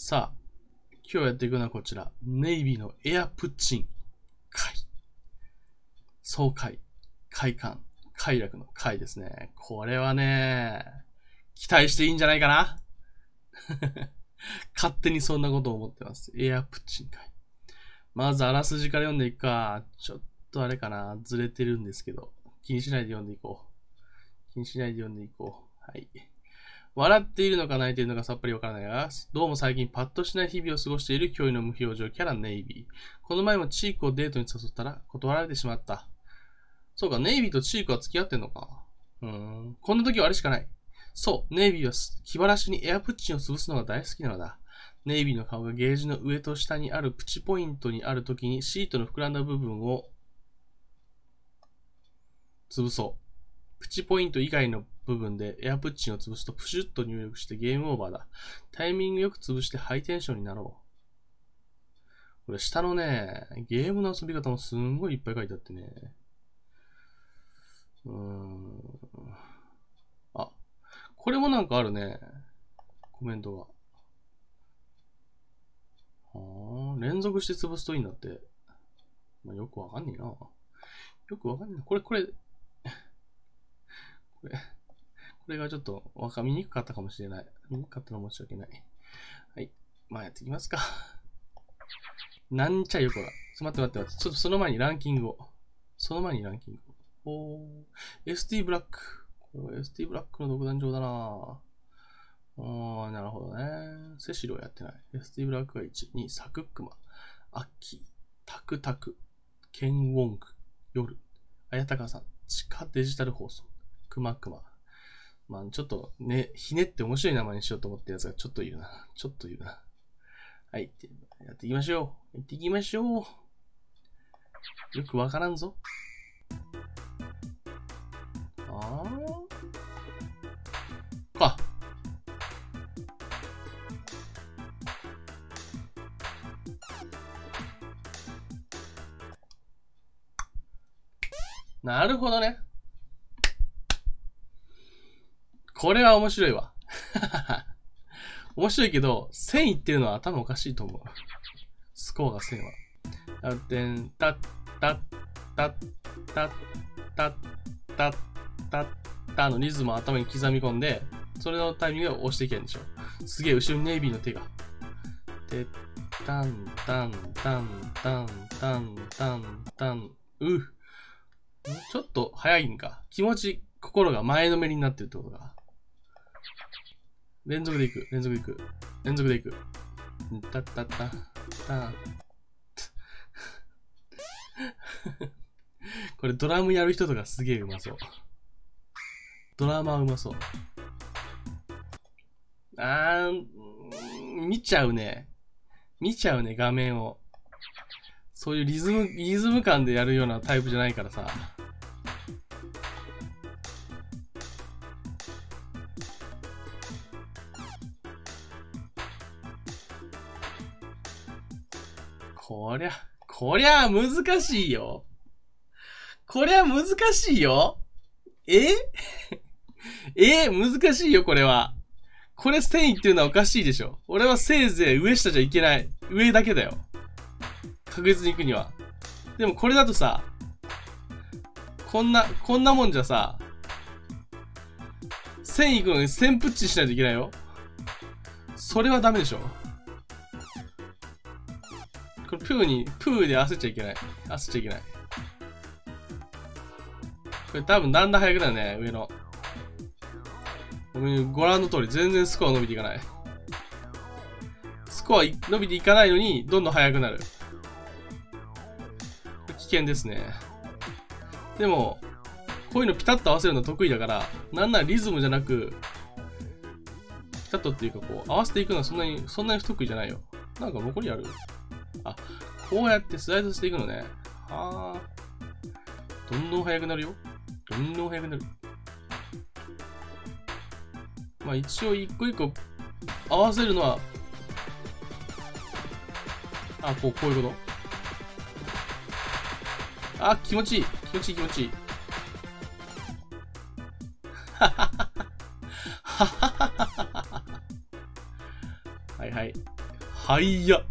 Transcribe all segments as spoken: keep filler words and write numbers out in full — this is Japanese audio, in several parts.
さあ、今日やっていくのはこちら。ネイビーのエアプッチン。快。爽快。快感。快楽の快ですね。これはね、期待していいんじゃないかな勝手にそんなことを思ってます。エアプッチン快。まずあらすじから読んでいくか。ちょっとあれかな。ずれてるんですけど。気にしないで読んでいこう。気にしないで読んでいこう。はい。笑っているのか泣いているのかさっぱりわからないが、どうも最近パッとしない日々を過ごしている驚異の無表情キャラネイビー。この前もチークをデートに誘ったら断られてしまった。そうか、ネイビーとチークは付き合ってんのか。うーん。こんな時はあれしかない。そう、ネイビーは気晴らしにエアプッチンを潰すのが大好きなのだ。ネイビーの顔がゲージの上と下にあるプチポイントにある時にシートの膨らんだ部分を潰そう。プチポイント以外の部分でエアプッチンを潰すとプシュッと入力してゲームオーバーだ。タイミングよく潰してハイテンションになろう。これ下のね、ゲームの遊び方もすんごいいっぱい書いてあってね。うーん。あ、これもなんかあるね。コメントが。はあ、連続して潰すといいんだって。まあ、よくわかんねえな。よくわかんない。これ、これ、これ、これがちょっとわか見にくかったかもしれない。見にくかったのは申し訳ない。はい。まあやっていきますか。なんちゃよこら。待って待って待って。ちょっとその前にランキングを。その前にランキングを。おー。エスティー ブラック。これ エスティー ブラックの独壇場だなぁ。あー、なるほどね。セシルはやってない。エスティー ブラックがいち、に、サクックマ、アッキー、タクタク、ケンウォング、夜、あやたかさん、地下デジタル放送、クマクマ。まあちょっとね、ひねって面白い名前にしようと思ってるやつがちょっといるな。ちょっといるな。はい。やっていきましょう。やっていきましょう。よくわからんぞ。あーか。なるほどね。これは面白いわ。面白いけど、せんいってるのは頭おかしいと思う。スコアがせんは。あてん、たった、たった、たった、たったのリズムを頭に刻み込んで、それのタイミングを押していけるんでしょ。すげえ、後ろにネイビーの手が。てったん、たん、たん、たん、たん、たん、たん、う。ちょっと早いんか。気持ち、心が前のめりになってるってことか。連続でいく。連続でいく。連続でいく。たったったた。これドラムやる人とかすげえうまそう。ドラマーうまそう。あー、見ちゃうね。見ちゃうね、画面を。そういうリズム、リズム感でやるようなタイプじゃないからさ。こりゃ、こりゃ難しいよ。こりゃ難しいよ。ええ難しいよ、これは。これせんいっていうのはおかしいでしょ。俺はせいぜい上下じゃいけない。上だけだよ。確実に行くには。でもこれだとさ、こんな、こんなもんじゃさ、せん行くのにせんプッチしないといけないよ。それはダメでしょ。これプーに、プーで焦っちゃいけない。焦っちゃいけない。これ多分だんだん速くなるね、上の。ご覧の通り全然スコア伸びていかない。スコア伸びていかないのにどんどん速くなる。危険ですね。でも、こういうのピタッと合わせるの得意だから、なんならリズムじゃなく、ピタッとっていうかこう、合わせていくのはそんなに、そんなに不得意じゃないよ。なんか残りある？あ、こうやってスライドしていくのね。はあ。どんどん速くなるよ。どんどん速くなる。まあ一応一個一個合わせるのは、あ、こう、こういうこと。あ、気持ちいい。気持ちいい気持ちいい。はははははは。はいはい。 はいや。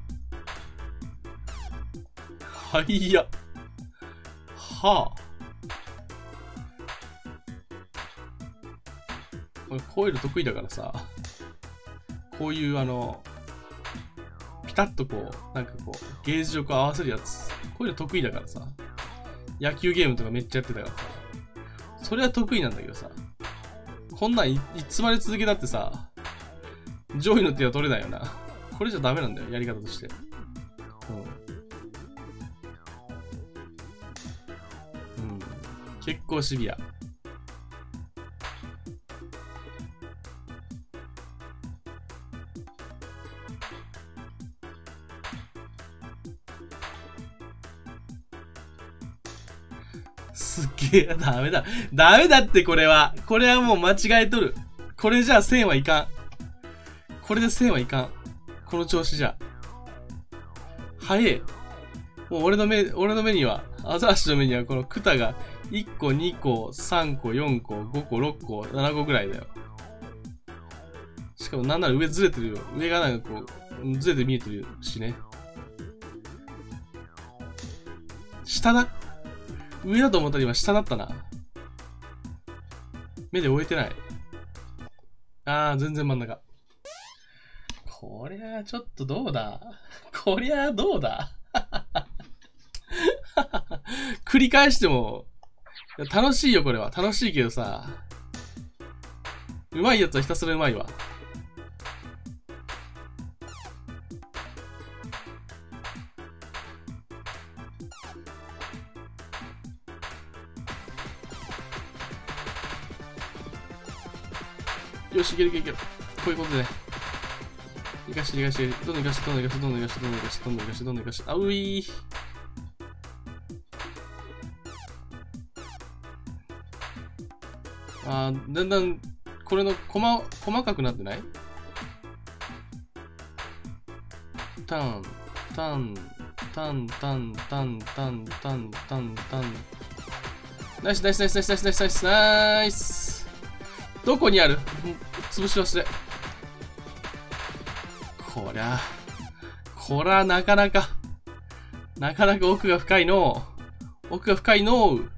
はいや。はあ。俺、こういうの得意だからさ。こういうあの、ピタッとこう、なんかこう、ゲージをこう合わせるやつ。こういうの得意だからさ。野球ゲームとかめっちゃやってたからさ。それは得意なんだけどさ。こんなんい、いつまで続けたってさ、上位の手は取れないよな。これじゃダメなんだよ、やり方として。うん。うん。結構シビア。すっげえ、ダメだ。ダメだってこれは。これはもう間違えとる。これじゃあせんはいかん。これでせんはいかん。この調子じゃ。早え。もう俺の目、俺の目には、アザラシの目にはこのクタがいっこ、にこ、さんこ、よんこ、ごこ、ろっこ、ななこぐらいだよ。しかもなんなら上ずれてるよ。上がなんかこう、ずれて見えてるしね。下だ。上だと思ったら今下だったな。目で終えてない。あー、全然真ん中。こりゃちょっとどうだこりゃどうだ繰り返しても、楽しいよこれは。楽しいけどさ。うまいやつはひたすらうまいわ。よし、いけるいけるいける。こういうことで。いかして、いかして、どんどんいかして、どんどんいかして、どんどんいかして、どんどんいかして、どんどんいかして、どんどんいかして、あういー。あー、だんだん、これの細、細かくなってない？タン、タン、タン、タン、タン、タン、タン、タン、タン。ナイスナイスナイスナイスナイスナイスナイスナイス。どこにある？潰し忘れ。こりゃ、こりゃなかなか、なかなか奥が深いのう。奥が深いのう。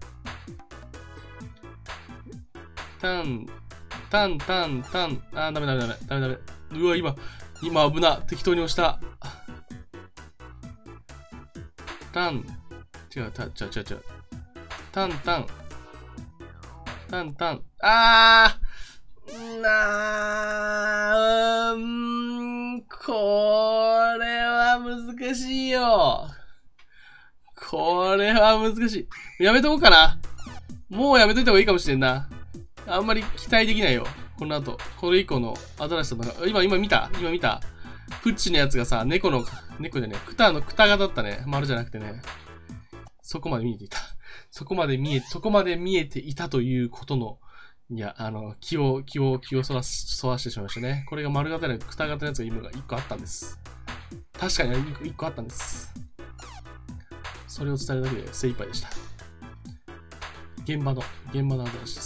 タン、タン、タン、タン。あー、ダメダメダメ。ダメダメ。うわ、今、今危な。適当に押した。タン。違う、た、違う違う違う。タン、タン。タン、タン。あーなー、うーん、これは難しいよ。これは難しい。やめとこうかな。もうやめといた方がいいかもしれんな。あんまり期待できないよ。この後。これ以降のアザラシさんのが、今、今見た今見たプッチのやつがさ、猫の、猫じゃねえ、クタのクタがだったね。丸じゃなくてね。そこまで見えていた。そこまで見え、そこまで見えていたということの、いや、あの、気を、気を、気をそらす、そらしてしまいましたね。これが丸型で、クタ型のやつが今がいっこあったんです。確かにいっこあったんです。それを伝えるだけで精一杯でした。現場の、現場のアザラシです。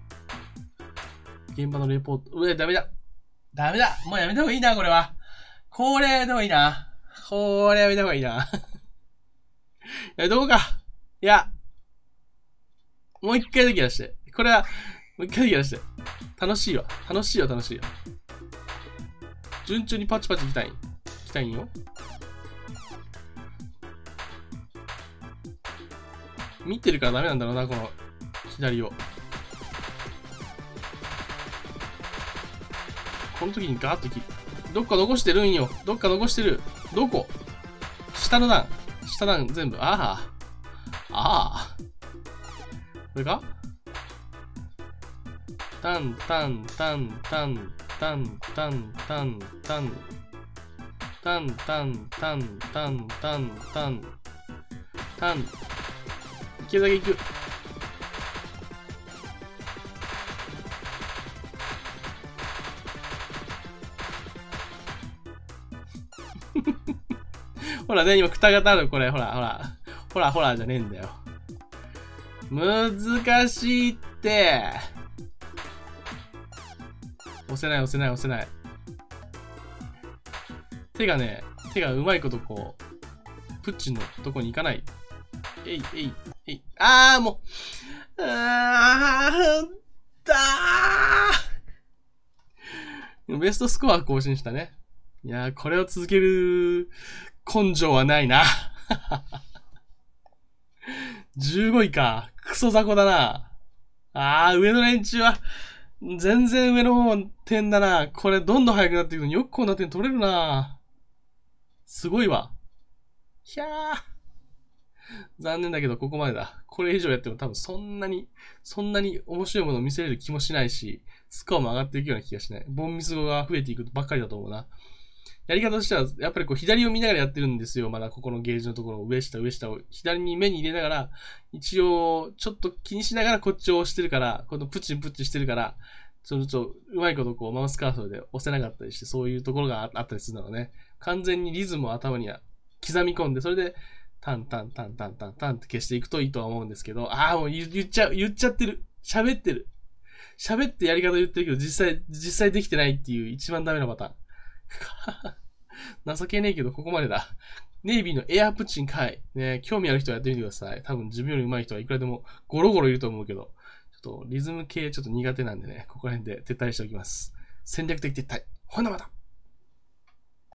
現場のレポート。うえ、ダメだ。ダメだ。もうやめた方がいいな、これは。これやめた方がいいな。これやめた方がいいな。やめとこうか。いや。もう一回だけやらして。これは、もう一回だけやらして。楽しいわ。楽しいよ、楽しいよ。順調にパチパチいきたい。いきたいんよ。見てるからダメなんだろうな、この左を。この時にガーッとき、どっか残してるんよ。どっか残してる。どこ？下の段。下段全部。ああ。ああ。これか？タンタンタンタンタンタンタンタンタンタンタンタンタンタンタン。いけるだけいく。ほらね、今、くたがたある、これ、ほら、ほら。ほら、ほら、じゃねえんだよ。難しいって。押せない、押せない、押せない。 手がね、手がうまいことこう、プッチンのとこに行かない。えい、えい、えい。あー、もう。あー、だー。ベストスコア更新したね。いやー、これを続ける根性はないな。じゅうごいか。クソ雑魚だな。あー、上の連中は、全然上の方点だな。これどんどん速くなっていくのによくこんな点取れるな。すごいわ。ひゃー。残念だけどここまでだ。これ以上やっても多分そんなに、そんなに面白いものを見せれる気もしないし、スコアも上がっていくような気がしない。ボンミス語が増えていくばっかりだと思うな。やり方としては、やっぱりこう左を見ながらやってるんですよ。まだここのゲージのところを上下上下を左に目に入れながら、一応ちょっと気にしながらこっちを押してるから、このプチンプチしてるから、ちょっとうまいことこうマウスカーソルで押せなかったりして、そういうところがあったりするんだろうね。完全にリズムを頭には刻み込んで、それで、タンタンタンタンタンタンって消していくといいとは思うんですけど、ああ、もう言っちゃう、言っちゃってる。喋ってる。喋ってやり方言ってるけど、実際、実際できてないっていう一番ダメなパターン。情けねえけど、ここまでだ。ネイビーのエアプチンかい。ね、興味ある人はやってみてください。多分自分より上手い人はいくらでもゴロゴロいると思うけど、ちょっとリズム系ちょっと苦手なんでね、ここら辺で撤退しておきます。戦略的撤退。ほなまた。